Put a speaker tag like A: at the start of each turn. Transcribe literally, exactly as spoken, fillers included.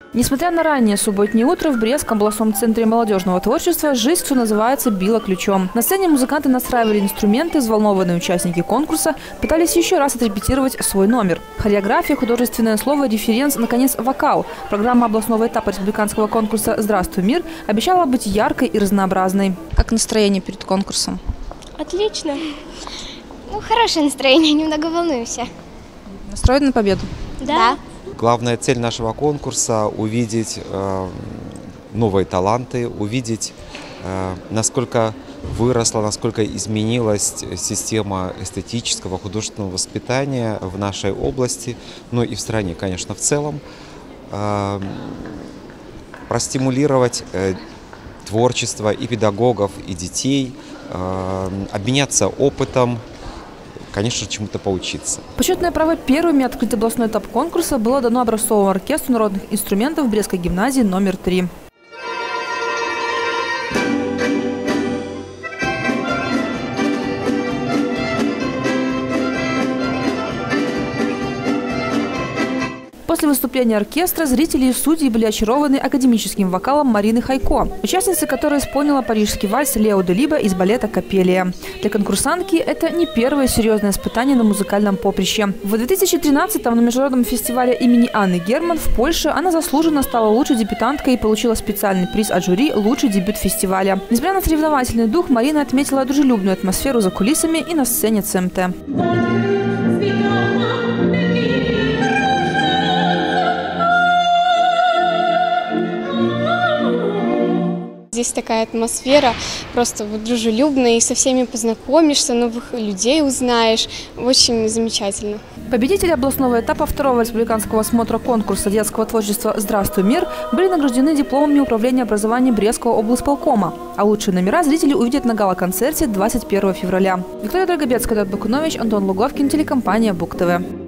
A: Несмотря на раннее субботнее утро, в Брестском областном центре молодежного творчества жизнь, что называется, била ключом. На сцене музыканты настраивали инструменты, взволнованные участники конкурса пытались еще раз отрепетировать свой номер. Хореография, художественное слово, референс, наконец, вокал. Программа областного этапа республиканского конкурса «Здравствуй, мир» обещала быть яркой и разнообразной. Как настроение перед конкурсом?
B: Отлично. Ну, хорошее настроение, немного волнуемся.
A: Настроены на победу?
B: Да.
C: Главная цель нашего конкурса – увидеть э, новые таланты, увидеть, э, насколько выросла, насколько изменилась система эстетического, художественного воспитания в нашей области, ну и в стране, конечно, в целом. Э, простимулировать э, творчество и педагогов, и детей, э, обменяться опытом, конечно, чему-то поучиться.
A: Почетное право первыми открыть областной этап конкурса было дано образцовому оркестру народных инструментов Брестской гимназии номер три. После выступления оркестра зрители и судьи были очарованы академическим вокалом Марины Хайко, участницы которой исполнила парижский вальс Лео де Либо из балета «Капелия». Для конкурсантки это не первое серьезное испытание на музыкальном поприще. В две тысячи тринадцатом на международном фестивале имени Анны Герман в Польше она заслуженно стала лучшей дебютанткой и получила специальный приз от жюри «Лучший дебют фестиваля». Несмотря на соревновательный дух, Марина отметила дружелюбную атмосферу за кулисами и на сцене ЦМТ.
B: Здесь такая атмосфера, просто вот дружелюбная, и со всеми познакомишься, новых людей узнаешь. Очень замечательно.
A: Победители областного этапа второго республиканского смотра конкурса детского творчества «Здравствуй, мир» были награждены дипломами Управления образования Брестского облсполкома. А лучшие номера зрители увидят на гала-концерте двадцать первого февраля. Виктория Драгобецкая, Антон Луговкин, телекомпания БУК ТВ.